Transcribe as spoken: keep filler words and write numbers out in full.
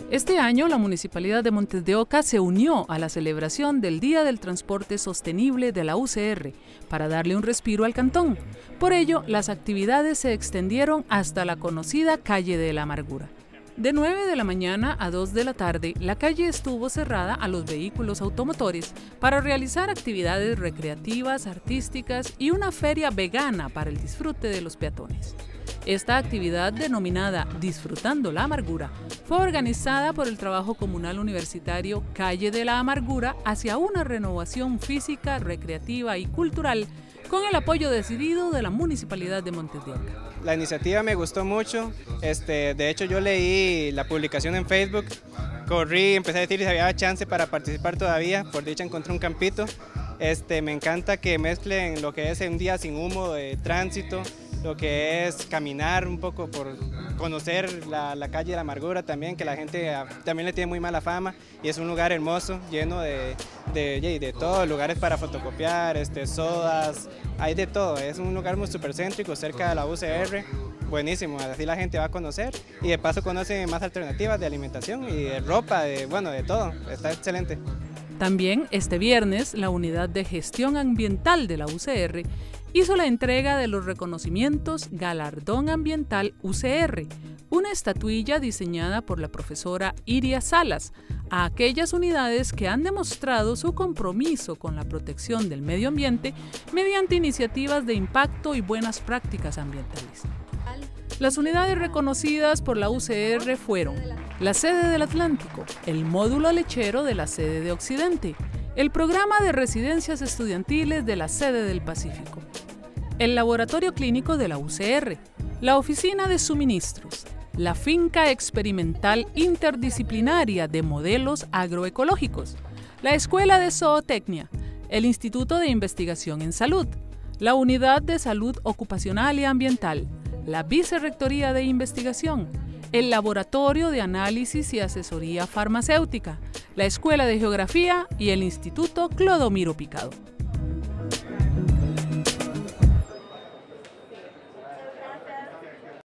Este año, la Municipalidad de Montes de Oca se unió a la celebración del Día del Transporte Sostenible de la U C R para darle un respiro al cantón. Por ello, las actividades se extendieron hasta la conocida Calle de la Amargura. De nueve de la mañana a dos de la tarde, la calle estuvo cerrada a los vehículos automotores para realizar actividades recreativas, artísticas y una feria vegana para el disfrute de los peatones. Esta actividad, denominada Disfrutando la Amargura, fue organizada por el Trabajo Comunal Universitario Calle de la Amargura hacia una renovación física, recreativa y cultural con el apoyo decidido de la Municipalidad de Montes de Oca. La iniciativa me gustó mucho, este, de hecho yo leí la publicación en Facebook, corrí, empecé a decir si había chance para participar todavía, por dicha encontré un campito. Este, me encanta que mezclen lo que es un día sin humo de tránsito, lo que es caminar un poco por conocer la, la calle de la Amargura también, que la gente también le tiene muy mala fama y es un lugar hermoso, lleno de, de, de, de todo, lugares para fotocopiar, este, sodas, hay de todo, es un lugar muy súper céntrico, cerca de la U C R, buenísimo, así la gente va a conocer y de paso conoce más alternativas de alimentación y de ropa, de, bueno, de todo, está excelente. También este viernes, la Unidad de Gestión Ambiental de la U C R hizo la entrega de los reconocimientos Galardón Ambiental U C R, una estatuilla diseñada por la profesora Iria Salas, a aquellas unidades que han demostrado su compromiso con la protección del medio ambiente mediante iniciativas de impacto y buenas prácticas ambientales. Las unidades reconocidas por la U C R fueron la sede del Atlántico, el módulo lechero de la sede de Occidente, el programa de residencias estudiantiles de la sede del Pacífico, el laboratorio clínico de la U C R, la oficina de suministros, la finca experimental interdisciplinaria de modelos agroecológicos, la escuela de zootecnia, el Instituto de Investigación en Salud, la unidad de salud ocupacional y ambiental, la Vicerrectoría de Investigación, el Laboratorio de Análisis y Asesoría Farmacéutica, la Escuela de Geografía y el Instituto Clodomiro Picado.